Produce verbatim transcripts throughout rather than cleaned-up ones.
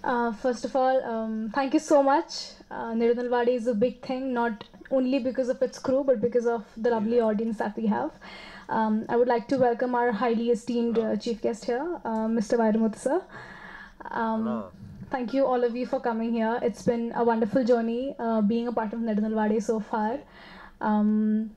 Uh, first of all, um, thank you so much. Uh, Nirudalwadi is a big thing, not only because of its crew, but because of the lovely audience that we have. Um, I would like to welcome our highly esteemed uh, chief guest here, uh, Mister Vairumuthu sir. Um, thank you all of you for coming here. It's been a wonderful journey uh, being a part of Nirudalwadi so far. Um,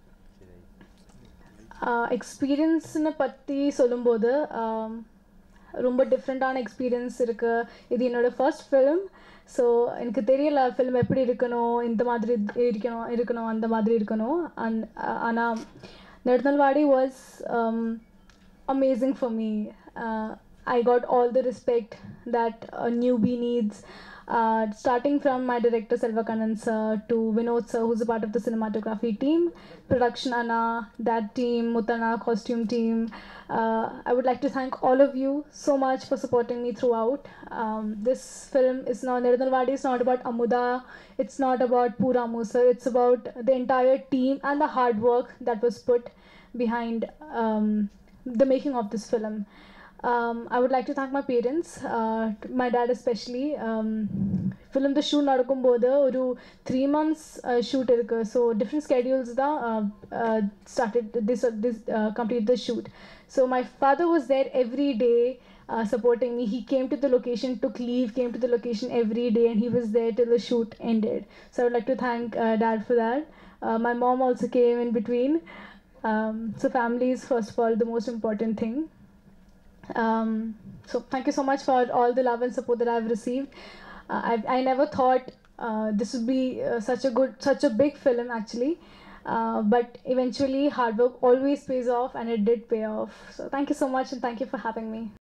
எக்ஸ்பீரியன்ஸ்னு பற்றி சொல்லும்போது ரொம்ப டிஃப்ரெண்ட்டான experience இருக்குது. இது என்னோடய first film. So எனக்கு தெரியல film எப்படி இருக்கணும், இந்த மாதிரி இருக்கணும் இருக்கணும் அந்த மாதிரி இருக்கணும். அண்ட் ஆனால் Nedunalvaadi was amazing for me. Uh, I got all the respect that a newbie needs. Uh, starting from my director Selva Kannan sir to Vinod sir, who's a part of the cinematography team, production Anna, that team, Mutana, costume team. Uh, I would like to thank all of you so much for supporting me throughout. Um, this film is not, Nirudalwadi is not about Amuda, it's not about Pura Musa, it's about the entire team and the hard work that was put behind um, the making of this film. Um, I would like to thank my parents, uh, my dad especially. Um, film the shoot நடக்கும்போது ஒரு three months uh, shoot இருக்கு. So different schedules தான் uh, uh, started this uh, this uh, complete the shoot. So my father was there every day uh, supporting me. He came to the location, took leave, came to the location every day, and he was there till the shoot ended. So I would like to thank uh, dad for that. Uh, my mom also came in between. Um, so family is first of all the most important thing. Um, so thank you so much for all the love and support that I've received. Uh, I, I never thought uh, this would be uh, such a good, such a big film actually. Uh, but eventually hard work always pays off, and it did pay off. So thank you so much, and thank you for having me.